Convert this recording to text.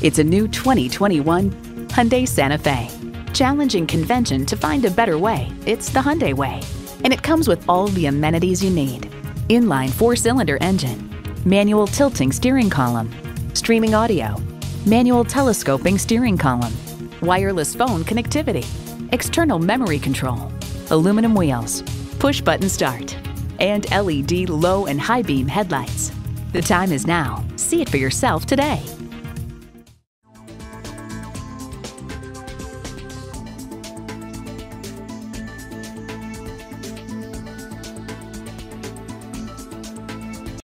It's a new 2021 Hyundai Santa Fe. Challenging convention to find a better way, it's the Hyundai way. And it comes with all the amenities you need. Inline 4-cylinder engine, manual tilting steering column, streaming audio, manual telescoping steering column, wireless phone connectivity, external memory control, aluminum wheels, push-button start, and LED low and high beam headlights. The time is now. See it for yourself today.